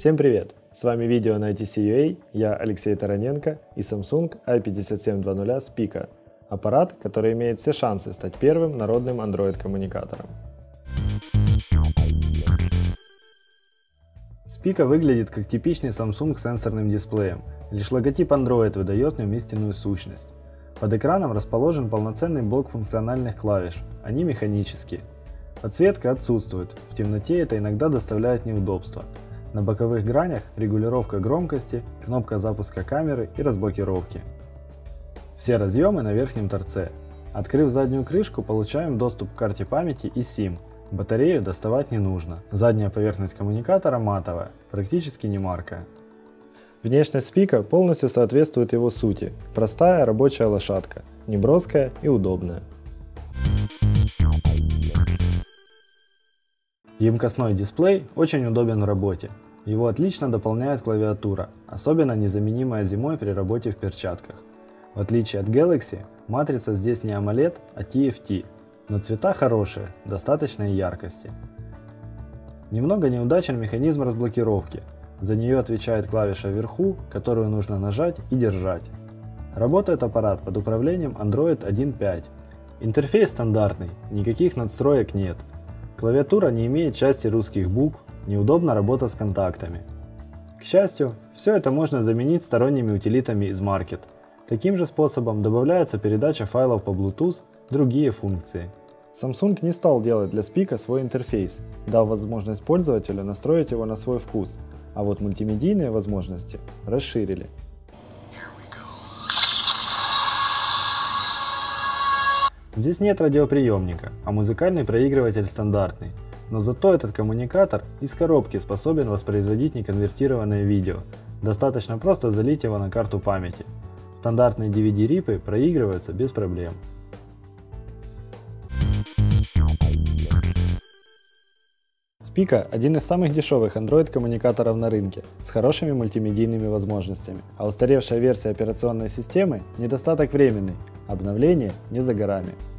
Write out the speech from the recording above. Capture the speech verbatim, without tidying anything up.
Всем привет! С вами видео на ай ти си ю эй, я Алексей Тараненко и Samsung ай пятьдесят семь двадцать Spica. Аппарат, который имеет все шансы стать первым народным Android-коммуникатором. Spica выглядит как типичный Samsung с сенсорным дисплеем, лишь логотип Android выдает в нем истинную сущность. Под экраном расположен полноценный блок функциональных клавиш, они механические. Подсветка отсутствует, в темноте это иногда доставляет неудобства. На боковых гранях регулировка громкости, кнопка запуска камеры и разблокировки. Все разъемы на верхнем торце. Открыв заднюю крышку, получаем доступ к карте памяти и сим. Батарею доставать не нужно. Задняя поверхность коммуникатора матовая, практически не маркая. Внешность Spica полностью соответствует его сути. Простая рабочая лошадка, неброская и удобная. Емкостной дисплей очень удобен в работе. Его отлично дополняет клавиатура, особенно незаменимая зимой при работе в перчатках. В отличие от Galaxy, матрица здесь не AMOLED, а ти эф ти, но цвета хорошие, достаточной яркости. Немного неудачен механизм разблокировки. За нее отвечает клавиша вверху, которую нужно нажать и держать. Работает аппарат под управлением Android один точка пять. Интерфейс стандартный, никаких надстроек нет. Клавиатура не имеет части русских букв, неудобна работа с контактами. К счастью, все это можно заменить сторонними утилитами из Market. Таким же способом добавляется передача файлов по Bluetooth, другие функции. Samsung не стал делать для Spica свой интерфейс, дав возможность пользователю настроить его на свой вкус, а вот мультимедийные возможности расширили. Здесь нет радиоприемника, а музыкальный проигрыватель стандартный. Но зато этот коммуникатор из коробки способен воспроизводить неконвертированное видео. Достаточно просто залить его на карту памяти. Стандартные ди ви ди-рипы проигрываются без проблем. Spica – один из самых дешевых Android-коммуникаторов на рынке, с хорошими мультимедийными возможностями, а устаревшая версия операционной системы – недостаток временный, обновление не за горами.